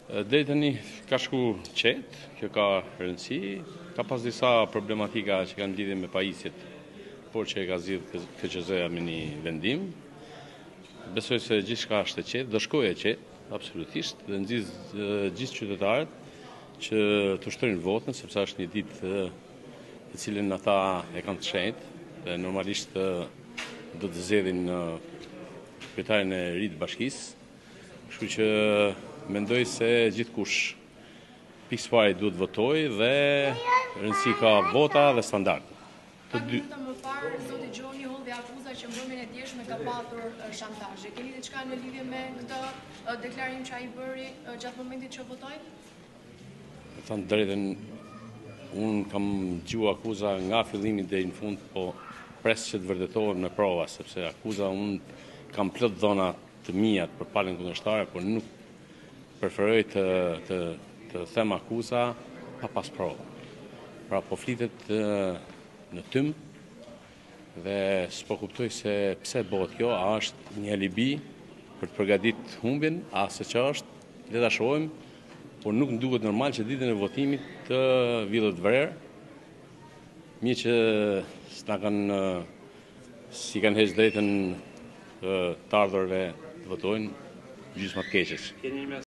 Deri tani ka shku qetë, kjo ka rëndësi, ka pas disa problematika që kanë lidhje me pajisjet, por që e ka zgjidhur KQZ-ja me një vendim. Besoj se gjithçka është e qetë, do shkojë e qetë, absolutisht, dhe nxjiz gjithë qytetarët që të shtrojnë votën, sepse është një ditë të cilën ata e kanë të shenjtë dhe normalisht do të zgjedhin kryetarin e ri të bashkisë. Kështu që mendoj se gjithkush pikë pari duhet votoj dhe rëndësi ka vota dhe standard. Pak minuta më parë, zoti Gjoni hodhi akuza që mbrëmjen e djeshme ka patur shantazhe. Keni diçka në lidhje me këtë deklarim që ai bëri gjatë momentit që votoi? Me thënë drejtën, unë kam dëgjuar akuza nga fillimi deri në fund, po pres që të vërtetohen me prova, sepse akuza unë kam plot dhona të mia për palën kundërshtare, por nuk preferoj të them akuza pa pas provë. Pra po flitet në tym dhe s'po kuptoj se pse bëhet kjo, a është një alibi për të përgatitur humbjen, a se çfarë është, le ta shohim, por nuk më duket normal që ditën e votimit të villet vrerë, mirë që si kanë heqë drejtën të ardhurve të votojnë gjysma të keqes.